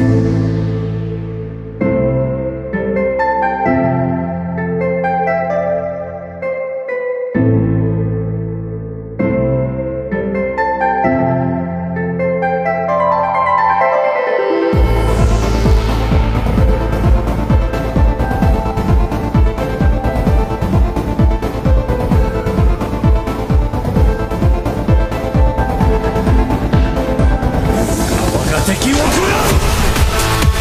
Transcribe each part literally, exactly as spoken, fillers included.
敵を食らう。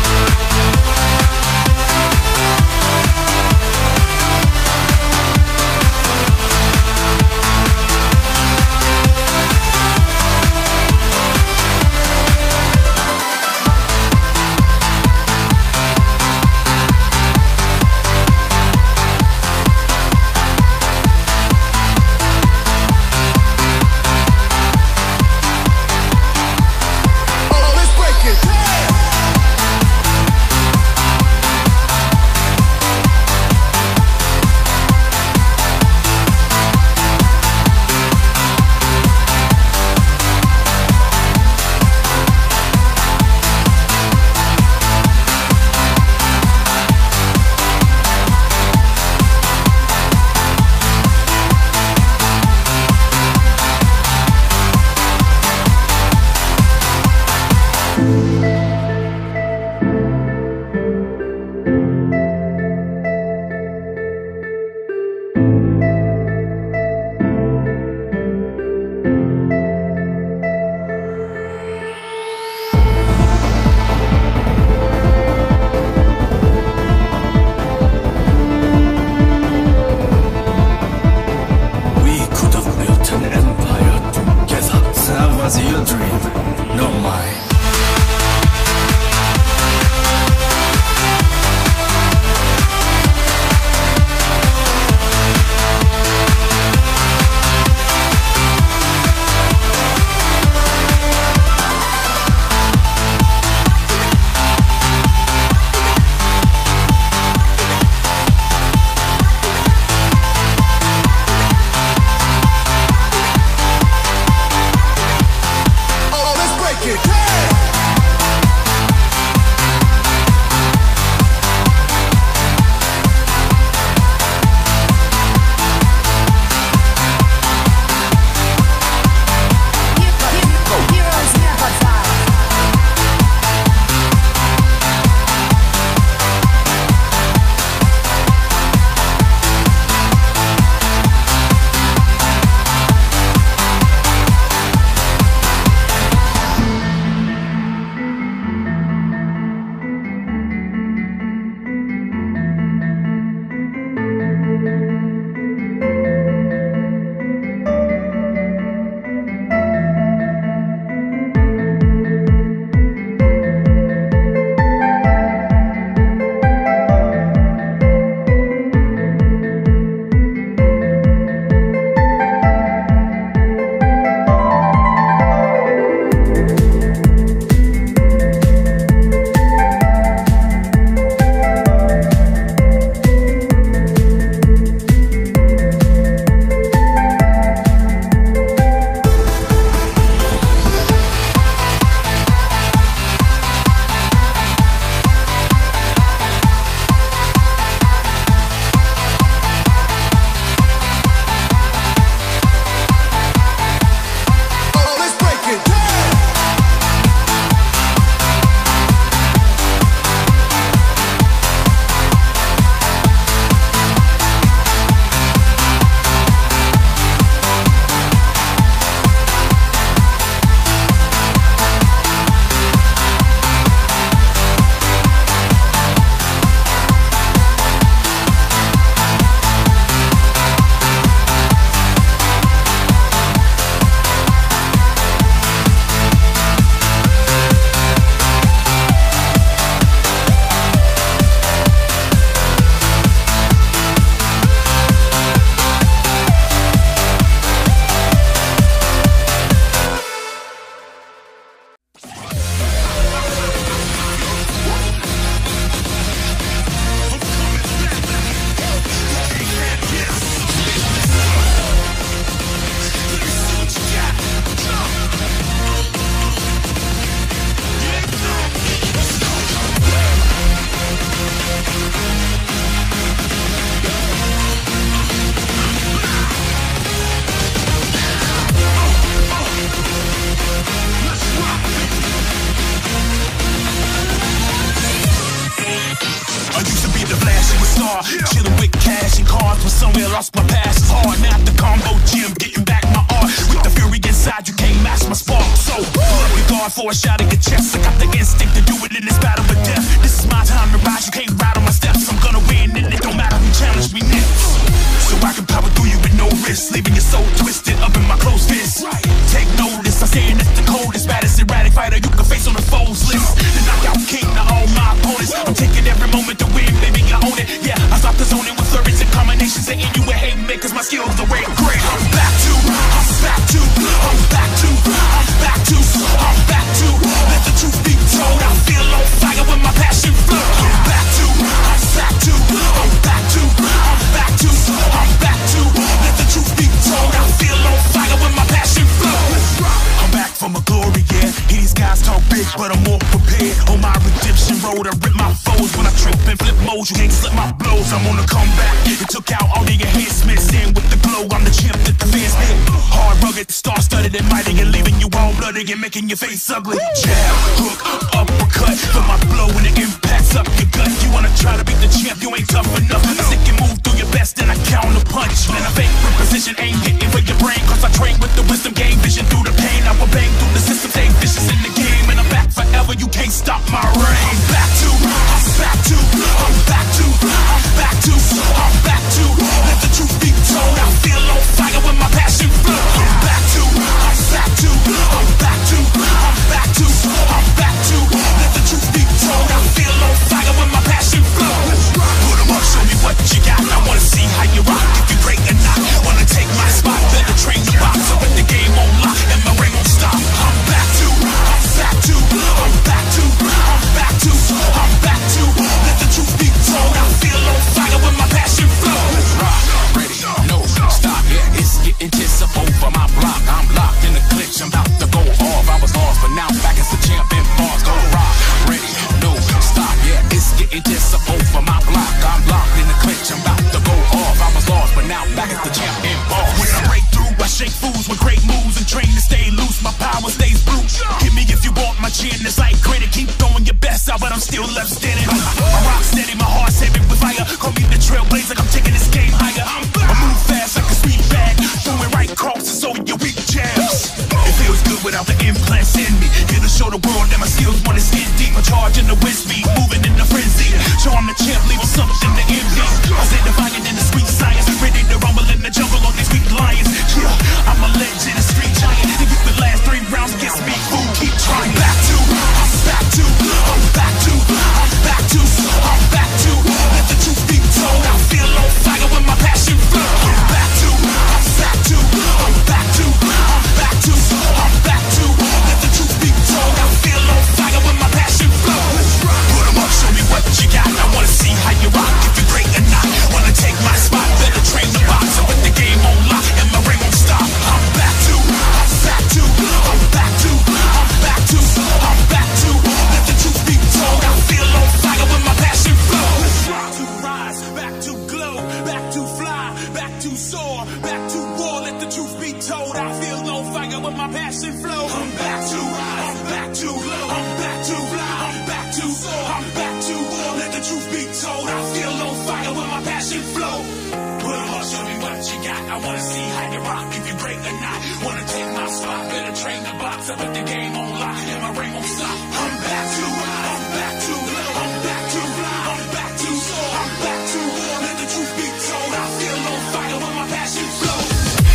star. Chillin' with cash and cars, but somewhere lost my past. It's hard now at the combo gym, getting back my art. With the fury inside, you can't match my spark. So, pull up your guard for a shot at your chest. I got the instinct to do it in this battle of death. This is my time to rise, you can't ride on my steps. I'm gonna win, and it don't matter who challenge me next. So I can power through you with no risk, leaving your soul twisted up in my close fist. Take notice, I'm saying it's the coldest, baddest erratic fighter you can face on the foes list. The knockout king to all my opponents. I'm taking every moment to win, baby, I own it. Yeah, I stop the zoning with flurries and combinations, and you with hate makers. My skills are way great. I'm back to, I'm back to, I'm back to, I'm back to, I'm back to. Let the truth be told, I feel on fire when my passion flow. I'm back to, I'm back to, I'm back to, I'm back to, I'm back to. Let the truth be told, I feel on fire when my passion flow. I'm back from a glory, yeah. These guys talk big, but I'm more prepared. On my redemption road, I rip my foes when I trip and flip modes. You can't slip my blows. I'm on the comeback. It took out all the enhancements. In with the glow, I'm the champ that the fans hit. Hard, rugged, star-studded and mighty, and leaving you all bloody and making your face ugly. Jab, hook, uppercut. For my blow when it impacts up your gut. You wanna try to beat the champ, you ain't tough enough. I think you move through your best, and I counter punch. Man, I fake with precision, ain't hitting for your brain. Cause I train with the wisdom, gain vision through the pain. I will bang through the system, stay vicious in the game. And I'm back forever, you can't stop my reign. I'm back to, I'm back to, I'm back to, I'm back to, I'm back to. Let the truth be told, I feel on fire when my passion flow. I'm back to, I'm back to, I'm back to, I'm back to, I'm back to. Let the truth be told, I feel on fire when my passion flow. Put 'em up, show me what you got. I wanna see how you rock, if you're great or not. Wanna take my spot, better train the box. So with the game on lock and my ring won't stop. I'm back to, I'm back to, I'm back to, I'm back to, I'm back to. Let the truth be told, I feel on fire when my passion flows. Rock, ready, no, stop, yeah, it's getting tense up over my block. I'm locked in the clinch, I'm about to go off. I was lost, but now back as the champ in bars. Go rock, ready, no, stop, yeah, it's getting tense up over my block. I'm locked in the clinch, I'm about to go off. I was lost, but now back as the champ in bars. When I break through, I shake fools with great moves and train to stay loose. My power stays brute. Hit me if you want my chin, it's like credit. Keep throwing your best out, but I'm still left standing. My rock steady, my heart's heavy with fire. Call me the trailblazer, I'm taking this game higher. I move fast like a sweet bag, throwing right crosses over your weak jabs. It feels good without the implants in me. Here to show the world that my skills want to skin deep. I'm charging the wind speed, moving in the frenzy. Show I'm the champ, leaving something to envy. I say defiant in the sweet science, ready to rumble in the jungle on these weak lions. Yeah, I'm a legend, a street giant. If you could last three rounds against me, fool, keep trying. Back to, I'm back to, I'm back to, I'm back to, I'm back to. Let the truth be told, I feel on fire when my passion flow. I'm back to, I'm back to, I'm back to, I'm back to, I'm back to. Let the truth be told, I feel on fire when my passion flow. Put 'em up, show me what you got. I wanna see how you rock, if you're great or not. Wanna take my spot, better train the box. I put the game on lock and my ring won't stop. I'm back to, I'm back to, I'm back to, I'm back to, I'm back to. Let the truth be told, I feel on fire when my passion flows. Back to rise, back to glow, back to fly, back to soar, back to war. Let the truth be told, I feel on fire when my passion flows. I'm back to rise, I'm back to glow, I'm back to fly, I'm back to soar, I'm back to war. Let the truth be told, I feel on fire when my passion flows. Put 'em up, show me what you got. I wanna see how you rock, if you're great or not. Wanna take my spot, better train the box. I put the game on lock and my ring won't stop. I'm back to rise, I'm back to glow, I'm back to fly, I'm back to soar, I'm back to war. Let the truth be told, I feel on fire when my passion flows.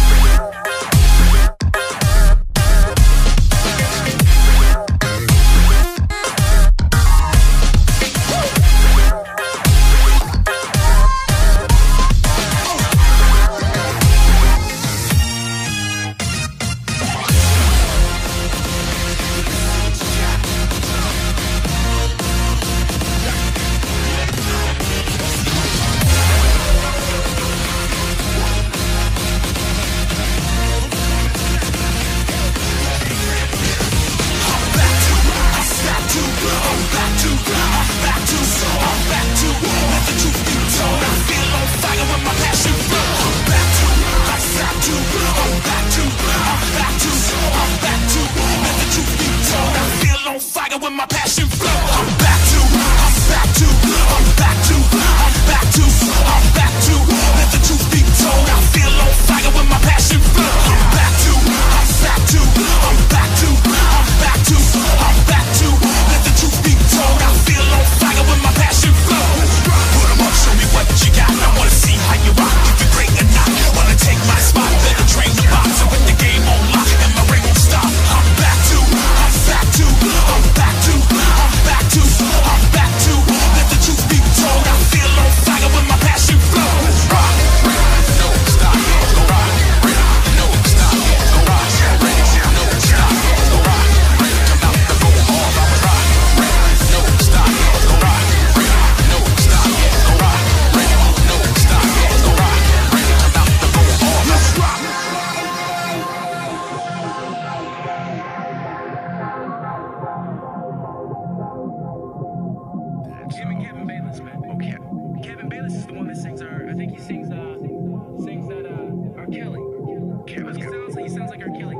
When my passion flow, I'm back to, I'm back to, I'm back to, I'm back to. he sings, uh, sings that, uh, R. Kelly. He sounds like, he sounds like R. Kelly.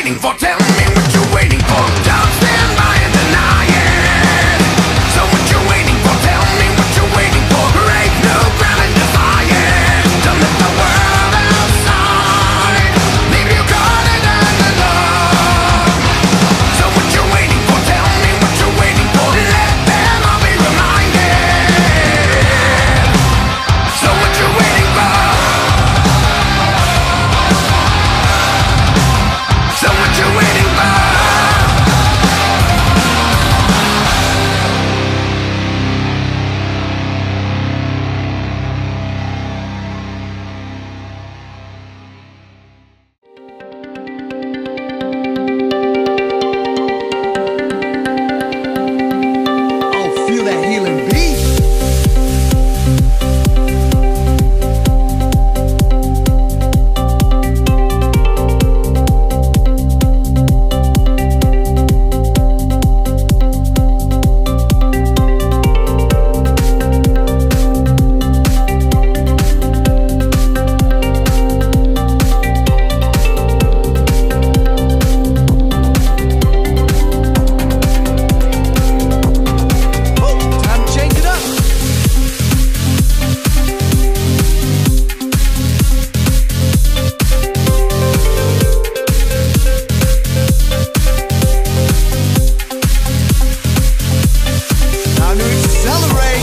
waiting for? Tell me what you're waiting for. Don't stand by and deny it. So what you waiting for? Tell me what you're waiting for. Break new ground and defy it. Don't let the world outside leave you caught in the dark. So what you waiting for? Tell me what you're waiting for. Let them all be reminded. So what you waiting for? So what you waiting for? Oh, feel that healing beat. Oh, time to change it up. Time to accelerate.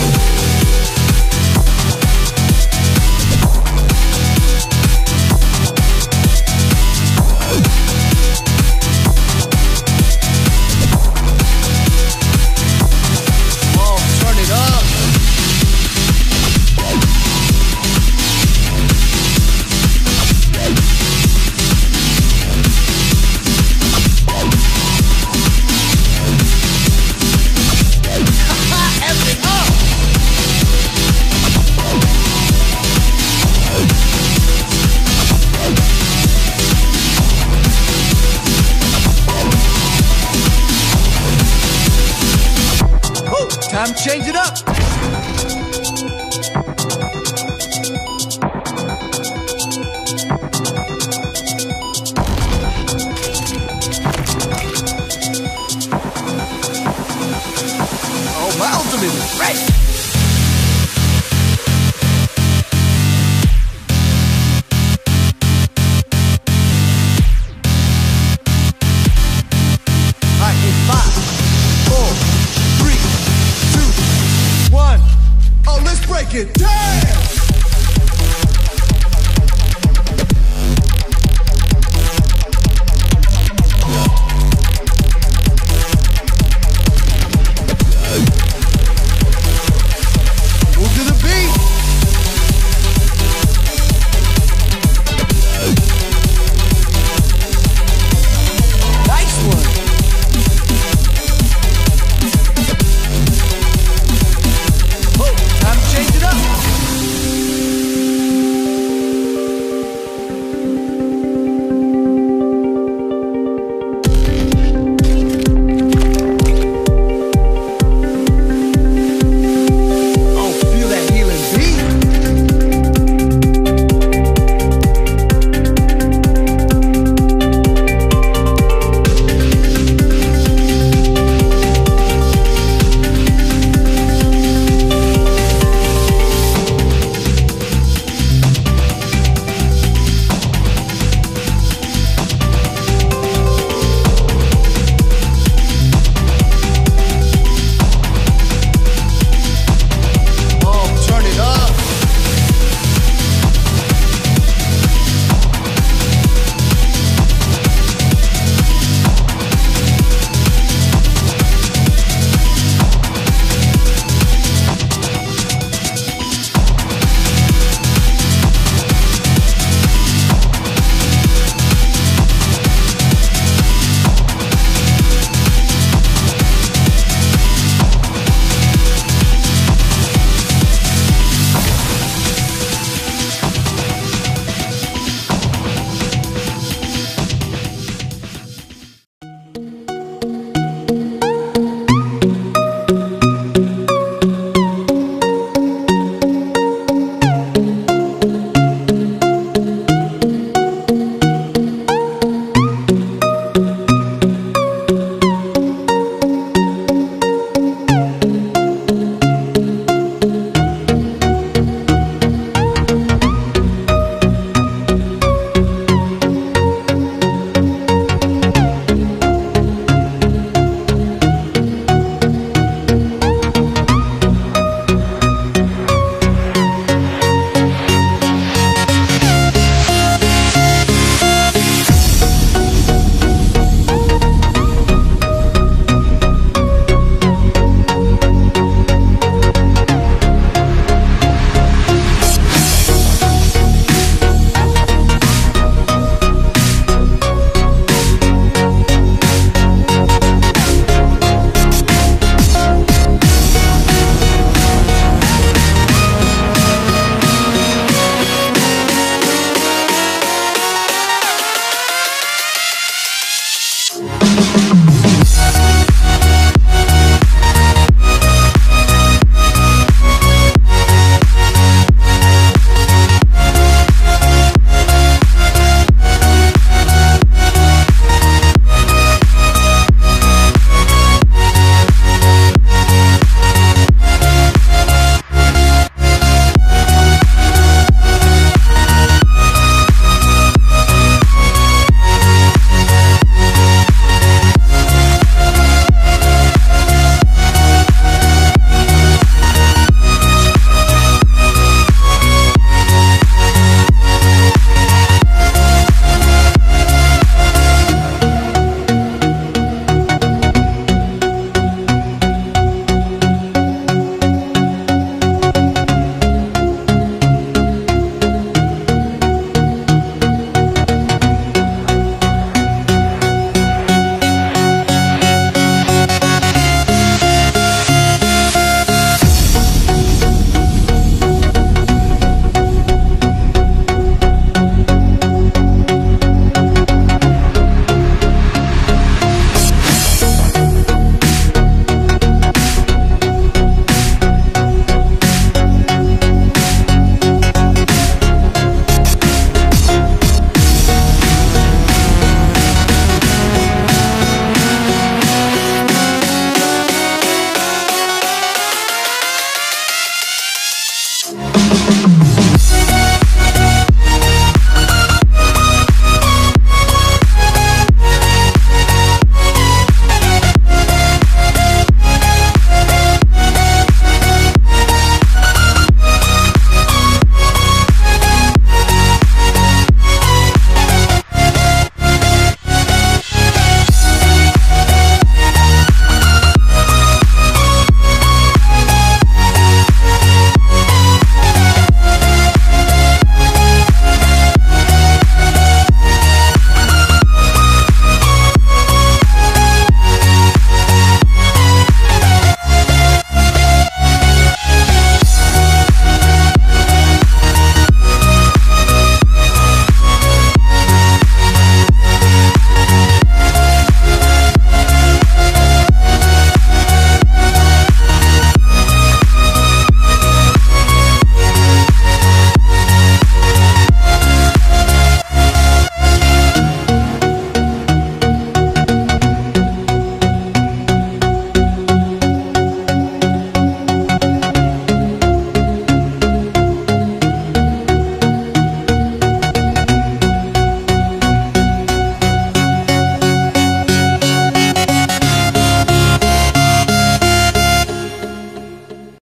Oh, turn it up. F it up. Woo, time to change it up.